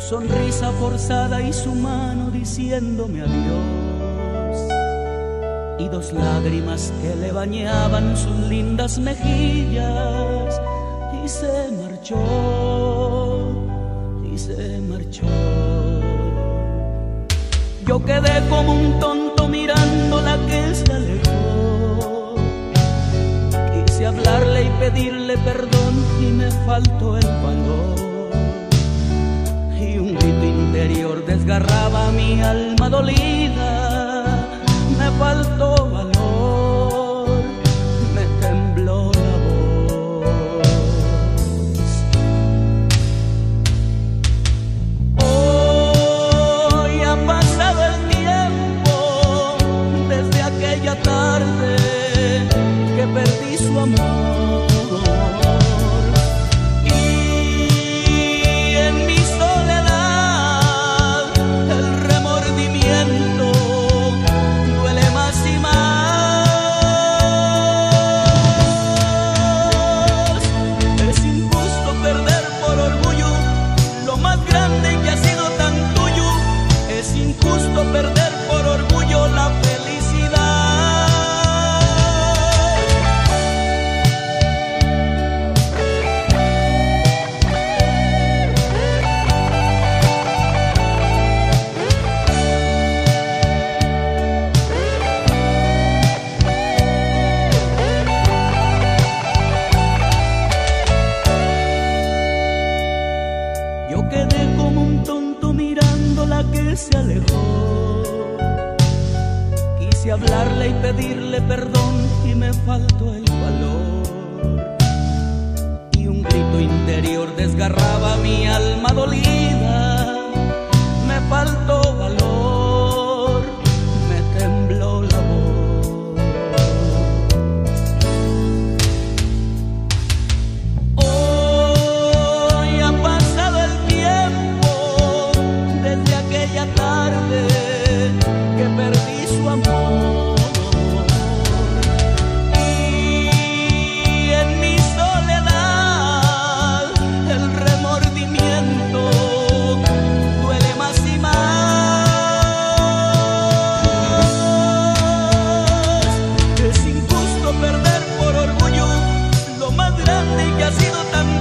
sonrisa forzada y su mano diciéndome adiós, y dos lágrimas que le bañaban sus lindas mejillas, y se marchó, y se marchó. Yo quedé como un tonto mirándola que se alejó. Quise hablarle y pedirle perdón y me faltó el valor, y un grito interior desgarraba mi alma dolida. Me faltó valor, me tembló la voz. Hoy ha pasado el tiempo desde aquella tarde que perdí su amor. Perder por orgullo la felicidad. Yo quedé como un tonto mirándola que se alejó. Quise hablarle y pedirle perdón y me faltó el valor, y un grito interior desgarraba mi alma dolida. Me faltó valor, me tembló la voz. Hoy ha pasado el tiempo desde aquella tarde que perdí su amor, y en mi soledad el remordimiento duele más y más. Es injusto perder por orgullo lo más grande que ha sido tan